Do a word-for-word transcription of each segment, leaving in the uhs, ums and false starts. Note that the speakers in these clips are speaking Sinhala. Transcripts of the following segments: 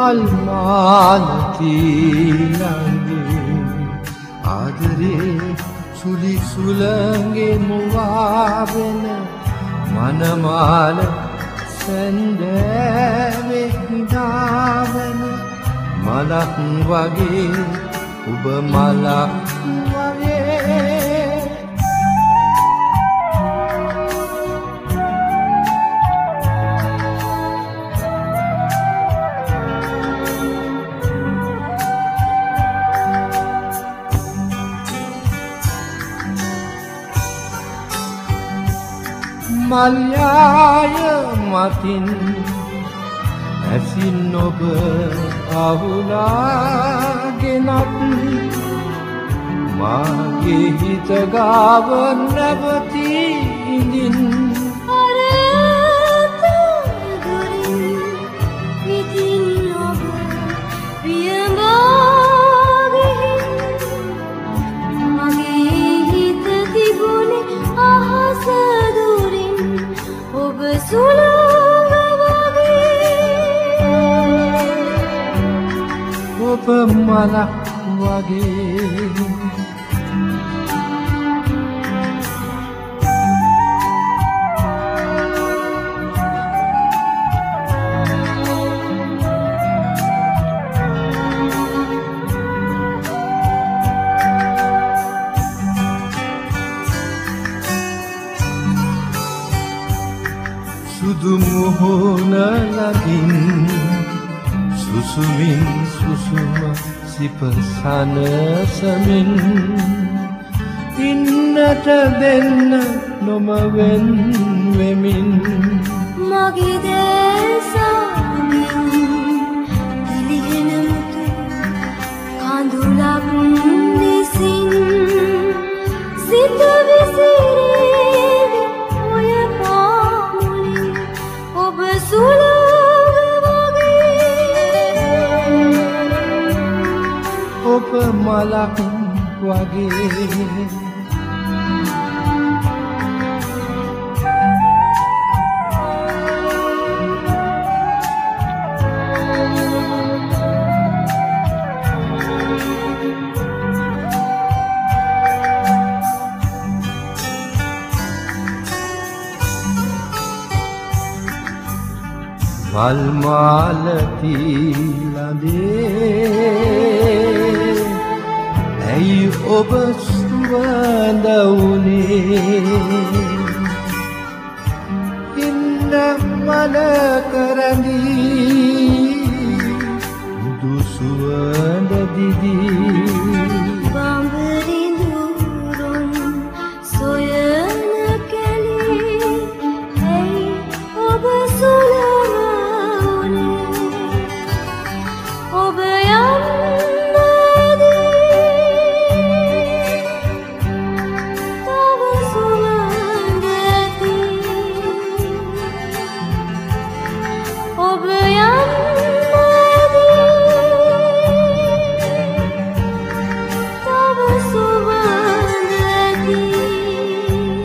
මල් මාලති ළඟේ ආදරේ සුලි සුළඟේ මුවාවෙන මනමාල සැන්දෑවෙක් නිදාවන මලක් වගේ ඔබ මලක් වගේ මල්යාය මතින් ඇසින් ඔබ අහුලාගෙනත් මාගේ හිත ගාව නැවති ඉඳින් ඔබ මලක් වගේ සුදු මුහුණ ළඟින් සුසුමින් සුසුම සිප සනසමින් ඉන්නට දෙන්න නොම වෙන් වෙමින් මගේ දේශාමින් දිලිහෙන මුතු කඳුලක් විසින් සිත විසිරේවි ඔය පාමුලින් ඔබ සුළඟ වගේ ඔබ මලක් වගේ මල් මාලති ළඟේ ඇයි ඔබ සුවඳ වුනේ ඉන්න මන කරඳී මුදු සුවඳ දිදී බඹරිඳුරුන් සොයන කැලේ ඇයි ඔබ සුළඟ ඔබ යන්නදී තව සුවඳ ඇති ඔබ යන්නදී තව සුවඳ ඇති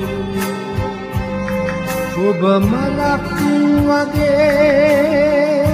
ඔබ මලක් වගේ